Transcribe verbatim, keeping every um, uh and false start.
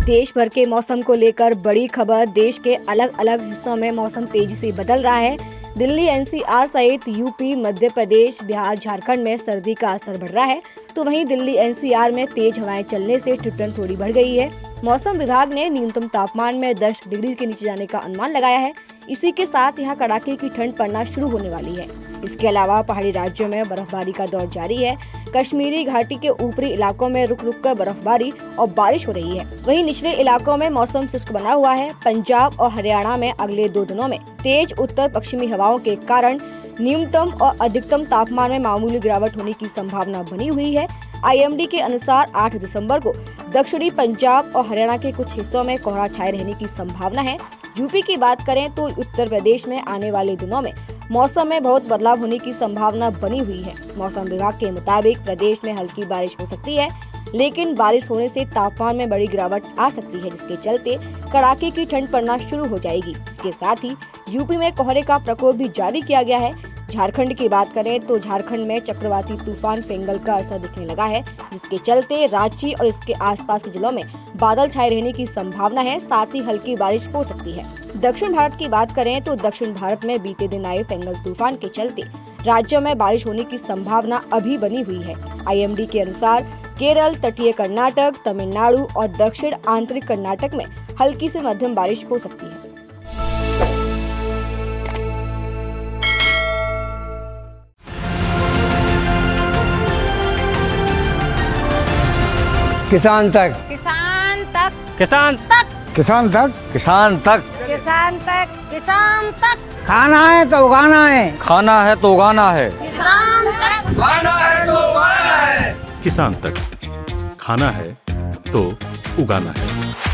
देश भर के मौसम को लेकर बड़ी खबर। देश के अलग अलग हिस्सों में मौसम तेजी से बदल रहा है। दिल्ली, एनसीआर सहित यूपी, मध्य प्रदेश, बिहार, झारखंड में सर्दी का असर बढ़ रहा है, तो वहीं दिल्ली एनसीआर में तेज हवाएं चलने से ठिठुरन थोड़ी बढ़ गई है। मौसम विभाग ने न्यूनतम तापमान में दस डिग्री के नीचे जाने का अनुमान लगाया है। इसी के साथ यहां कड़ाके की ठंड पड़ना शुरू होने वाली है। इसके अलावा पहाड़ी राज्यों में बर्फबारी का दौर जारी है। कश्मीरी घाटी के ऊपरी इलाकों में रुक रुक कर बर्फबारी और बारिश हो रही है। वहीं निचले इलाकों में मौसम शुष्क बना हुआ है। पंजाब और हरियाणा में अगले दो दिनों में तेज उत्तर पश्चिमी हवाओं के कारण न्यूनतम और अधिकतम तापमान में मामूली गिरावट होने की संभावना बनी हुई है। आईएमडी के अनुसार आठ दिसंबर को दक्षिणी पंजाब और हरियाणा के कुछ हिस्सों में कोहरा छाए रहने की संभावना है। यूपी की बात करें तो उत्तर प्रदेश में आने वाले दिनों में मौसम में बहुत बदलाव होने की संभावना बनी हुई है। मौसम विभाग के मुताबिक प्रदेश में हल्की बारिश हो सकती है, लेकिन बारिश होने से तापमान में बड़ी गिरावट आ सकती है, जिसके चलते कड़ाके की ठंड पड़ना शुरू हो जाएगी। इसके साथ ही यूपी में कोहरे का प्रकोप भी जारी किया गया है। झारखंड की बात करें तो झारखंड में चक्रवाती तूफान फेंगल का असर दिखने लगा है, जिसके चलते रांची और इसके आसपास के जिलों में बादल छाए रहने की संभावना है। साथ ही हल्की बारिश हो सकती है। दक्षिण भारत की बात करें तो दक्षिण भारत में बीते दिन आए फेंगल तूफान के चलते राज्यों में बारिश होने की संभावना अभी बनी हुई है। आईएमडी के अनुसार केरल, तटीय कर्नाटक, तमिलनाडु और दक्षिण आंतरिक कर्नाटक में हल्की से मध्यम बारिश हो सकती है। किसान तक किसान तक किसान तक किसान तक किसान तक किसान तक किसान तक खाना है तो उगाना है खाना है तो उगाना है किसान तक खाना है तो उगाना है किसान तक खाना है तो उगाना है।